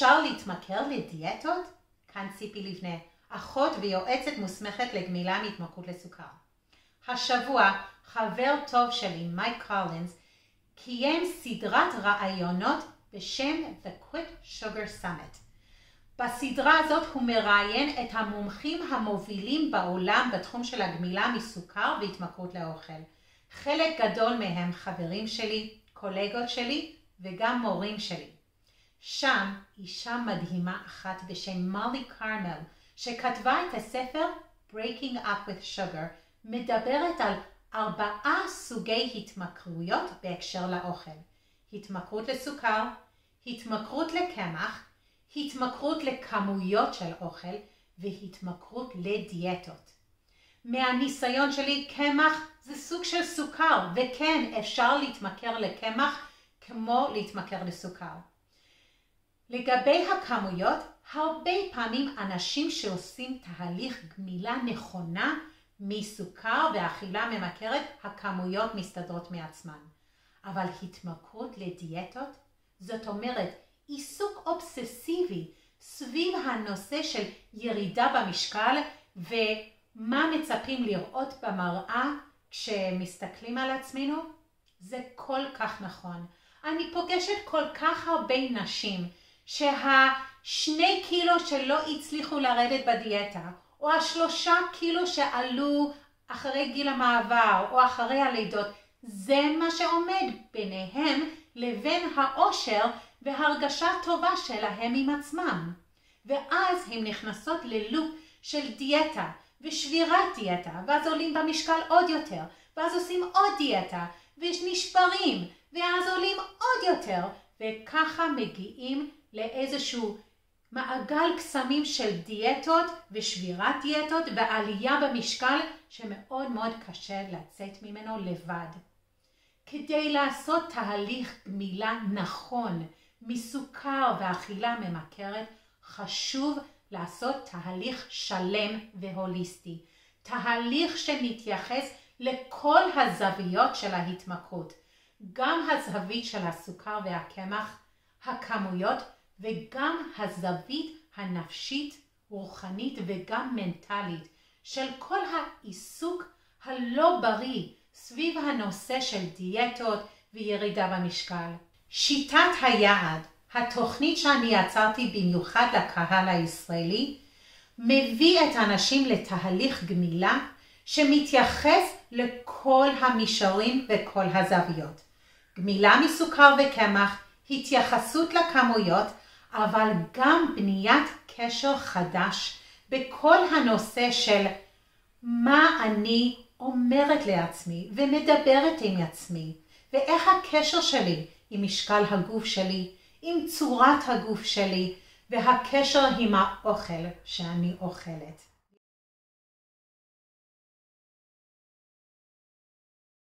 אפשר להתמכר לדיאטות? כאן ציפי לבנה, אחות ויועצת מוסמכת לגמילה מהתמכרות לסוכר. השבוע חבר טוב שלי, מייק קולינס, קיים סדרת רעיונות בשם The Quit Sugar Summit. בסדרה הזאת הוא מראיין את המומחים המובילים בעולם בתחום של הגמילה מסוכר והתמכרות לאוכל. חלק גדול מהם חברים שלי, קולגות שלי וגם מורים שלי. שם אישה מדהימה אחת בשם מולי קרמל, שכתבה את הספר Breaking Up with Sugar, מדברת על 4 סוגי התמכרויות בהקשר לאוכל. התמכרות לסוכר, התמכרות לקמח, התמכרות לכמויות של אוכל והתמכרות לדיאטות. מהניסיון שלי, קמח זה סוג של סוכר, וכן אפשר להתמכר לקמח כמו להתמכר לסוכר. לגבי הכמויות, הרבה פעמים אנשים שעושים תהליך גמילה נכונה מסוכר ואכילה ממכרת, הכמויות מסתדרות מעצמן. אבל התמכרות לדיאטות, זאת אומרת עיסוק אובססיבי סביב הנושא של ירידה במשקל ומה מצפים לראות במראה כשמסתכלים על עצמנו, זה כל כך נכון. אני פוגשת כל כך הרבה נשים שה2 קילו שלא הצליחו לרדת בדיאטה, או 3 קילו שעלו אחרי גיל המעבר או אחרי הלידות, זה מה שעומד ביניהם לבין האושר והרגשה טובה שלהם עם עצמם. ואז הם נכנסות ללופ של דיאטה ושבירת דיאטה, ואז עולים במשקל עוד יותר, ואז עושים עוד דיאטה, ונשברים, ואז עולים עוד יותר, וככה מגיעים לאיזשהו מעגל קסמים של דיאטות ושבירת דיאטות ועלייה במשקל שמאוד מאוד קשה לצאת ממנו לבד. כדי לעשות תהליך גמילה נכון מסוכר ואכילה ממכרת, חשוב לעשות תהליך שלם והוליסטי. תהליך שמתייחס לכל הזוויות של ההתמכרות. גם הזווית של הסוכר והקמח, הכמויות, וגם הזווית הנפשית, רוחנית וגם מנטלית של כל העיסוק הלא בריא סביב הנושא של דיאטות וירידה במשקל. שיטת היעד, התוכנית שאני יצרתי במיוחד לקהל הישראלי, מביא את האנשים לתהליך גמילה שמתייחס לכל המישורים וכל הזוויות. גמילה מסוכר וקמח, התייחסות לכמויות, אבל גם בניית קשר חדש בכל הנושא של מה אני אומרת לעצמי ומדברת עם עצמי, ואיך הקשר שלי עם משקל הגוף שלי, עם צורת הגוף שלי, והקשר עם האוכל שאני אוכלת.